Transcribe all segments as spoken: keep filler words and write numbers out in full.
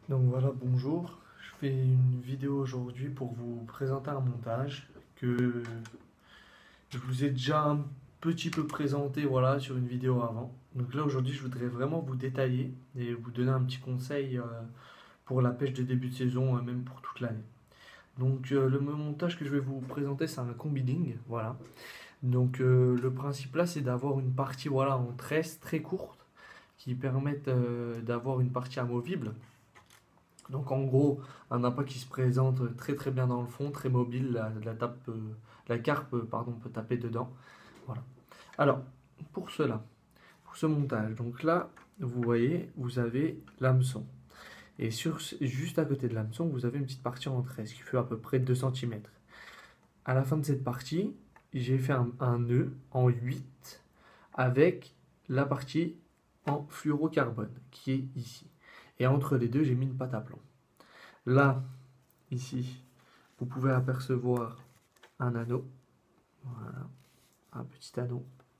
Donc voilà, bonjour. Je fais une vidéo aujourd'hui pour vous présenter un montage que je vous ai déjà un petit peu présenté voilà, sur une vidéo avant. Donc là aujourd'hui je voudrais vraiment vous détailler et vous donner un petit conseil euh, pour la pêche de début de saison, euh, même pour toute l'année. Donc euh, le montage que je vais vous présenter c'est un combining, voilà. Donc euh, le principe là c'est d'avoir une partie voilà, en tresse très courte qui permettent euh, d'avoir une partie amovible. Donc en gros, un appât qui se présente très très bien dans le fond, très mobile, la, la, tape, euh, la carpe euh, pardon, peut taper dedans. Voilà. Alors, pour cela, pour ce montage, donc là, vous voyez, vous avez l'hameçon. Et sur, juste à côté de l'hameçon, vous avez une petite partie en tresse qui fait à peu près deux centimètres. À la fin de cette partie, j'ai fait un, un nœud en huit avec la partie en fluorocarbone qui est ici. Et entre les deux, j'ai mis une pâte à plomb. Là, ici, vous pouvez apercevoir un anneau. Voilà, un petit anneau.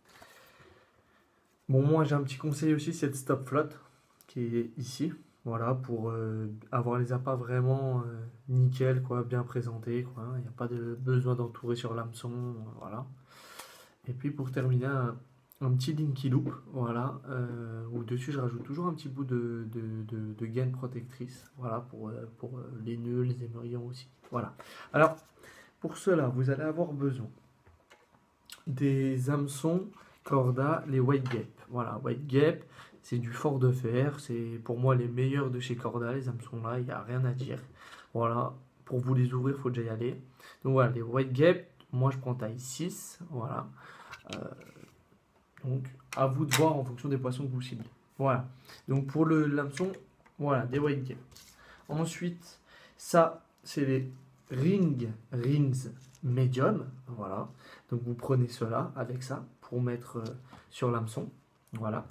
Bon, moi j'ai un petit conseil aussi, c'est le stop flotte qui est ici. Voilà, pour euh, avoir les appâts vraiment euh, nickel, quoi, bien présentés, quoi. Il n'y a pas de besoin d'entourer sur l'hameçon, euh, voilà. Et puis pour terminer, un, un petit dinky loop, voilà, euh, où dessus je rajoute toujours un petit bout de, de, de, de gaine protectrice, voilà, pour, euh, pour euh, les nœuds, les émerillons aussi. Voilà. Alors, pour cela, vous allez avoir besoin des hameçons Corda, les White Gap. Voilà, White Gap, c'est du fort de fer. C'est pour moi les meilleurs de chez Corda, les hameçons là, il n'y a rien à dire. Voilà, pour vous les ouvrir, il faut déjà y aller. Donc voilà, les White Gap, moi je prends taille six. Voilà. Euh, donc à vous de voir en fonction des poissons que vous ciblez. Voilà. Donc pour le l'hameçon, voilà, des White Gap. Ensuite, ça, c'est les ring rings medium. Voilà. Donc vous prenez cela avec ça pour mettre euh, sur l'hameçon. Voilà.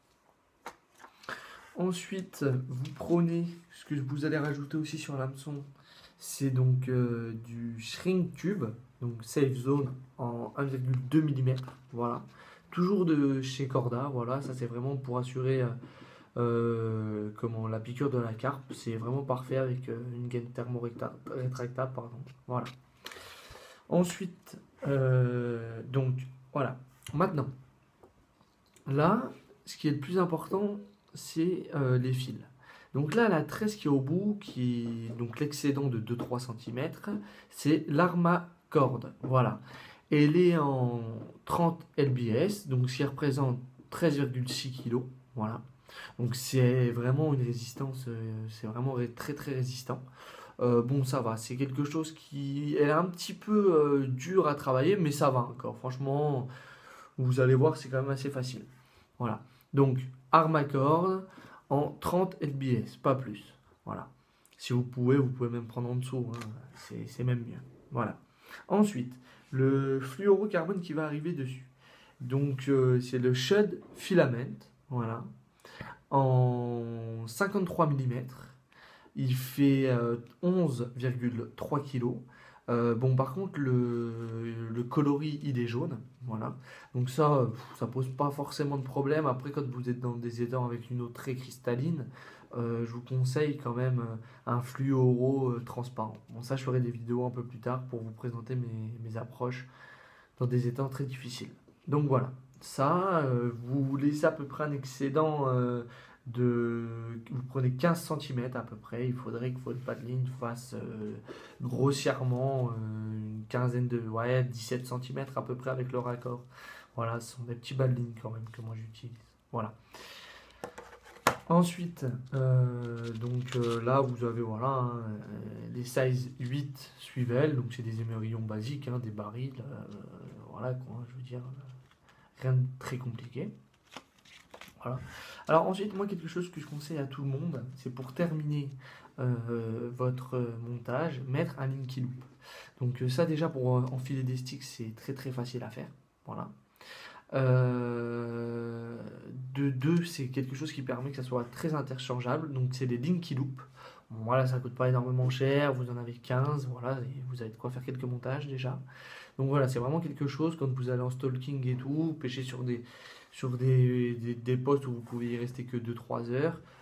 Ensuite, vous prenez ce que vous allez rajouter aussi sur l'hameçon. C'est donc euh, du shrink tube, donc safe zone en un virgule deux millimètres. Voilà. Toujours de chez Corda. Voilà. Ça, c'est vraiment pour assurer. Euh, euh, comment la piqûre de la carpe, c'est vraiment parfait avec euh, une gaine thermorétractable, pardon. Voilà. Ensuite, euh, donc voilà. Maintenant, là, ce qui est le plus important, c'est euh, les fils. Donc là, la tresse qui est au bout, qui est donc l'excédent de deux à trois centimètres, c'est l'armacorde. Voilà. Elle est en trente L B S, donc ce qui représente treize virgule six kilos. Voilà. Donc c'est vraiment une résistance, euh, c'est vraiment très très résistant. Euh, bon, ça va, c'est quelque chose qui est un petit peu euh, dur à travailler, mais ça va encore. Franchement, vous allez voir, c'est quand même assez facile. Voilà. Donc, Armacord en trente L B S, pas plus. Voilà. Si vous pouvez, vous pouvez même prendre en dessous, hein. C'est c'est même mieux. Voilà. Ensuite, le fluorocarbone qui va arriver dessus. Donc, euh, c'est le Shud Filament. Voilà en cinquante-trois millimètres. Il fait euh, onze virgule trois kilos. Euh, bon, par contre, le, le coloris, il est jaune. Voilà. Donc, ça, ça pose pas forcément de problème. Après, quand vous êtes dans des étangs avec une eau très cristalline, euh, je vous conseille quand même euh, un fluoro euh, transparent. Bon, ça, je ferai des vidéos un peu plus tard pour vous présenter mes, mes approches dans des étangs très difficiles. Donc voilà, ça, euh, vous laissez à peu près un excédent euh, de... Vous prenez quinze centimètres à peu près, il faudrait que votre paddling fasse euh, grossièrement euh, une quinzaine de... Ouais, dix-sept centimètres à peu près avec le raccord. Voilà, ce sont des petits paddlings quand même que moi j'utilise. Voilà. Ensuite, euh, donc euh, là vous avez voilà hein, euh, les size huit suivent elles, donc c'est des émerillons basiques, hein, des barils, euh, voilà quoi, je veux dire, rien de très compliqué. Voilà. Alors ensuite, moi quelque chose que je conseille à tout le monde, c'est pour terminer euh, votre montage, mettre un linky loop. Donc euh, ça déjà pour euh, enfiler des sticks, c'est très très facile à faire. Voilà. Euh, de deux, c'est quelque chose qui permet que ça soit très interchangeable. Donc, c'est des Linky Loop. Bon, voilà, ça coûte pas énormément cher. Vous en avez quinze. Voilà, et vous avez de quoi faire quelques montages déjà. Donc, voilà, c'est vraiment quelque chose quand vous allez en stalking et tout, pêcher sur des, sur des, des, des postes où vous pouvez y rester que deux trois heures.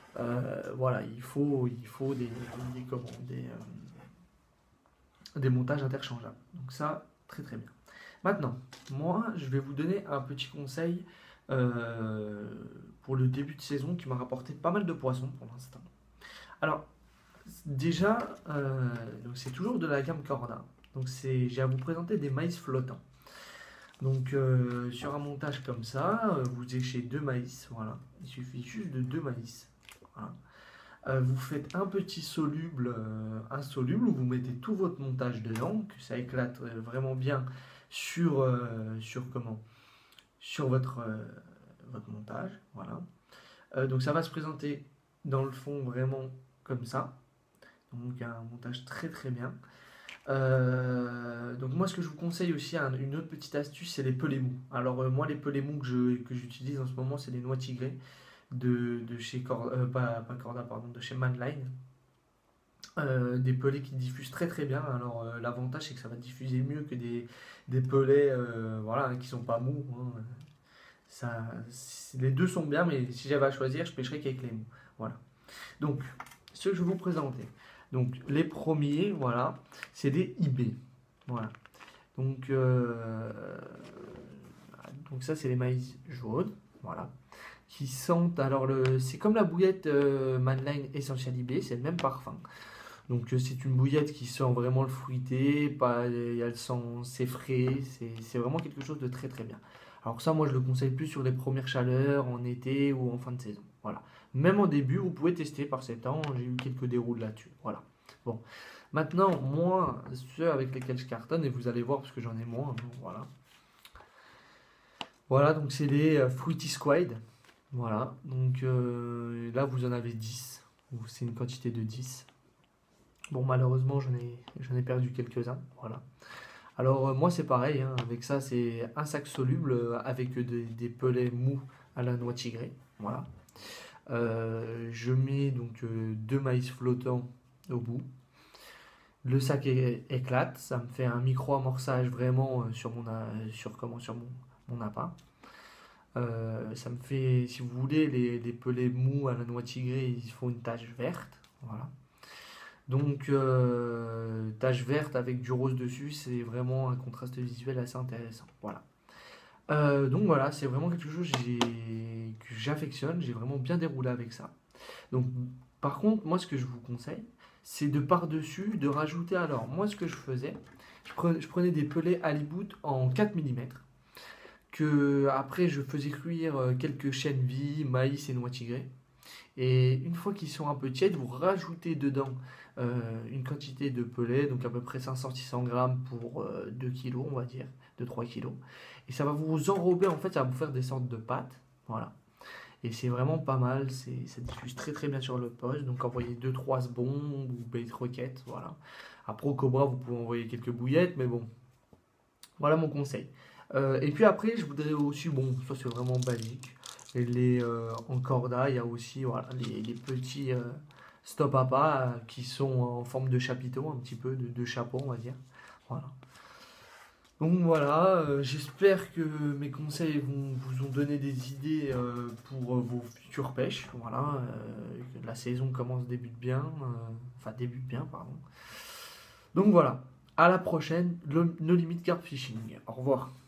Euh, voilà, il faut, il faut des, des, comment, des, euh, des montages interchangeables. Donc ça, très très bien. Maintenant, moi, je vais vous donner un petit conseil euh, pour le début de saison qui m'a rapporté pas mal de poissons pour l'instant. Alors, déjà, euh, donc c'est toujours de la gamme Corda. Donc c'est, j'ai à vous présenter des maïs flottants. Donc euh, sur un montage comme ça, euh, vous échez deux maïs, voilà. Il suffit juste de deux maïs. Voilà. Euh, vous faites un petit soluble euh, insoluble où vous mettez tout votre montage dedans, que ça éclate euh, vraiment bien sur, euh, sur comment sur votre, euh, votre montage. Voilà. Euh, donc ça va se présenter dans le fond vraiment comme ça. Donc un montage très très bien. Euh, donc moi ce que je vous conseille aussi, un- une autre petite astuce, c'est les pelés mous. Alors euh, moi les pelés mous que je, que j'utilise en ce moment, c'est les noix tigrées de, de chez Corda, euh, pas, pas Corda, pardon, de chez Manline. Euh, des pelés qui diffusent très très bien. Alors euh, l'avantage c'est que ça va diffuser mieux que des, des pelés euh, voilà, qui sont pas mous, hein. Ça, les deux sont bien, mais si j'avais à choisir, je pêcherais qu'avec les mous. Voilà. Donc, ce que je vais vous présenter. Donc, les premiers, voilà, c'est des I B. Voilà. Donc, euh, donc ça, c'est les maïs jaunes. Voilà. Qui sentent. Alors, le, c'est comme la bouillette euh, Manline Essential I B, c'est le même parfum. Donc, euh, c'est une bouillette qui sent vraiment le fruité, pas, elle sent, c'est frais, c'est, c'est vraiment quelque chose de très très bien. Alors, ça, moi, je le conseille plus sur les premières chaleurs, en été ou en fin de saison. Voilà. Même au début, vous pouvez tester par ces temps. J'ai eu quelques déroules là-dessus. Voilà. Bon. Maintenant, moi, ceux avec lesquels je cartonne, et vous allez voir parce que j'en ai moins. Donc, voilà. Voilà, donc c'est les euh, Fruity Squid. Voilà. Donc euh, là, vous en avez dix. Ou c'est une quantité de dix. Bon, malheureusement, j'en ai, j'en ai perdu quelques-uns. Voilà. Alors, euh, moi, c'est pareil, hein. Avec ça, c'est un sac soluble euh, avec des, des pelets mous à la noix tigrée. Voilà. Euh, je mets donc euh, deux maïs flottants au bout. Le sac é- éclate, ça me fait un micro-amorçage vraiment euh, sur mon, a- sur, comment, sur mon, mon appât. Euh, ça me fait, si vous voulez, les, les pelets mous à la noix tigrée, ils font une tache verte. Voilà. Donc, euh, tache verte avec du rose dessus, c'est vraiment un contraste visuel assez intéressant. Voilà. Euh, donc voilà, c'est vraiment quelque chose que j'ai- que j'affectionne, j'ai vraiment bien déroulé avec ça. Donc, par contre, moi, ce que je vous conseille, c'est de par-dessus, de rajouter. Alors, moi, ce que je faisais, je prenais, je prenais des pelets Halibut en quatre millimètres, que après, je faisais cuire euh, quelques chènes vies, maïs et noix tigrées. Et une fois qu'ils sont un peu tièdes, vous rajoutez dedans euh, une quantité de pelés, donc à peu près cinq cents à six cents grammes pour euh, deux kilos, on va dire, deux trois kilos. Et ça va vous enrober, en fait, ça va vous faire des sortes de pâtes. Voilà. Et c'est vraiment pas mal, c'est, ça diffuse très très bien sur le poste. Donc envoyez deux trois sbons ou bait roquettes, voilà. Après au Cobra, vous pouvez envoyer quelques bouillettes, mais bon, voilà mon conseil. Euh, et puis après, je voudrais aussi, bon, ça c'est vraiment basique. Et les euh, en corda, il y a aussi voilà, les, les petits euh, stop à pas euh, qui sont en forme de chapiteau, un petit peu de, de chapeau, on va dire. Voilà. Donc voilà, euh, j'espère que mes conseils vont, vous ont donné des idées euh, pour euh, vos futures pêches. Voilà, euh, que la saison commence, débute bien, euh, enfin débute bien, pardon. Donc voilà, à la prochaine, le- No Limit Carp Fishing. Au revoir.